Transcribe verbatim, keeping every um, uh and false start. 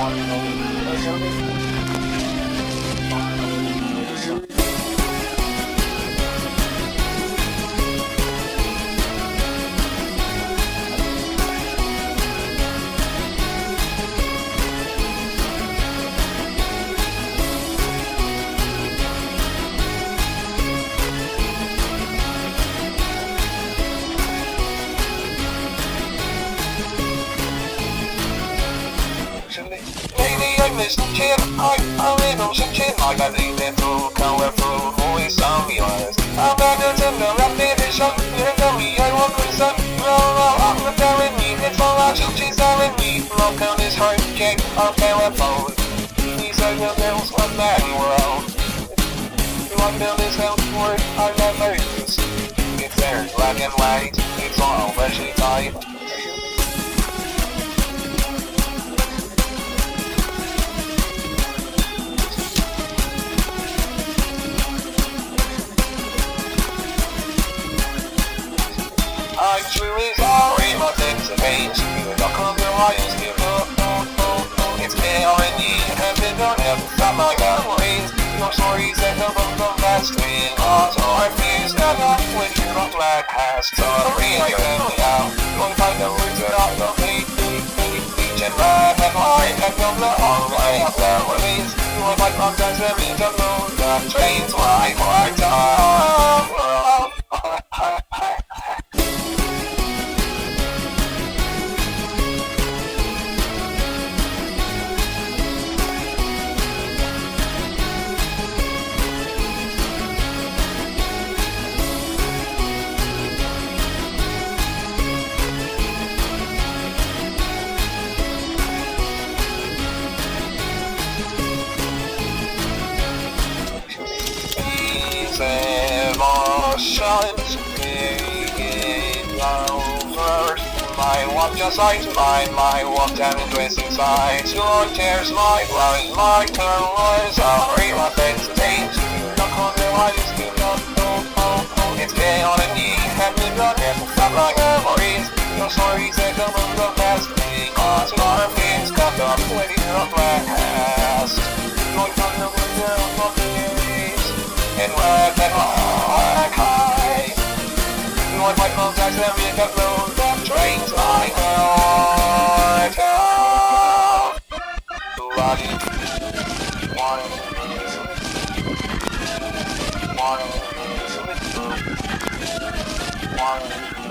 Maybe I missed the chin, I, I'm in on some chin, I got the little colorful voice of yours. I'm back to the repetition, you tell me I want to son, roll roll, I'm telling me, it's all out, she's telling me, look on this hard kick, I'll telephone. These are the bills of that world. You want to build this house word, I never use. It's there, black and white, it's all freshly tight. I'm truly sorry, my things have changed. You don't compromise, give up, no, no, no. It's me on you, have been done, haven't stopped my memories. Your stories that come from the past, we lost our fears. Stand up with your own black past. Sorry, I can't out. Don't find the words that are the hate, hate, hate, each and bad and lie, and come the wrong way of memories. You are my contacts, that means I know that trains my heart down. Emotions begin over. My walk just like mine, my walk down and twist inside. Your tears, my blood, my turn was sorry, my face is changed. Not on the line, it's still not, no, no, no. It's been on a knee, have been done, never stop like memories. Your stories that come from the past, because our fears got up when you're past. Going on the window of the days, and what that like high. You want my contacts and we got low that trains my heart out. Bloody one, one, one.